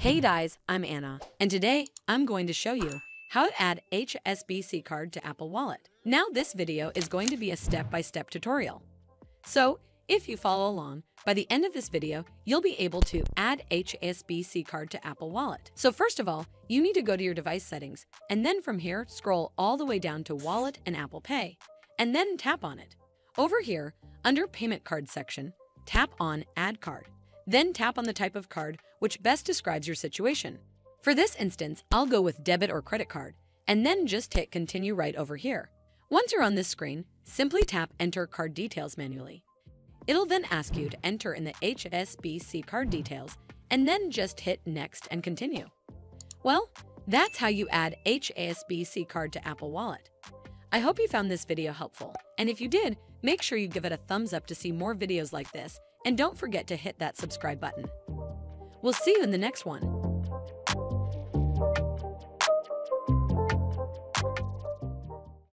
Hey guys, I'm Anna, and today I'm going to show you how to add HSBC Card to Apple Wallet. Now this video is going to be a step-by-step tutorial. So if you follow along, by the end of this video, you'll be able to add HSBC Card to Apple Wallet. So first of all, you need to go to your device settings, and then from here, scroll all the way down to Wallet and Apple Pay, and then tap on it. Over here, under Payment Card section, tap on Add Card. Then tap on the type of card which best describes your situation. For this instance, I'll go with debit or credit card, and then just hit Continue right over here. Once you're on this screen, simply tap Enter Card Details manually. It'll then ask you to enter in the HSBC card details, and then just hit Next and Continue. Well, that's how you add HSBC Card to Apple Wallet. I hope you found this video helpful, and if you did, make sure you give it a thumbs up to see more videos like this, and don't forget to hit that subscribe button. We'll see you in the next one.